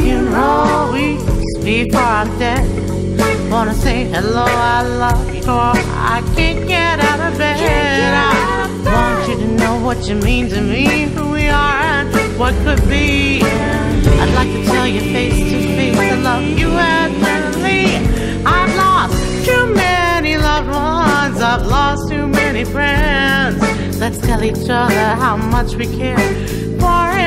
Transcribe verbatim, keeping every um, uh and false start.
funeral weeks before I'm dead. Wanna say hello, I love you, or I can't get out of bed. I want you to know what you mean to me, who we are and what could be. I'd like to tell you face to face I love you eternally. I've lost too many loved ones, I've lost too many friends. Let's tell each other how much we care for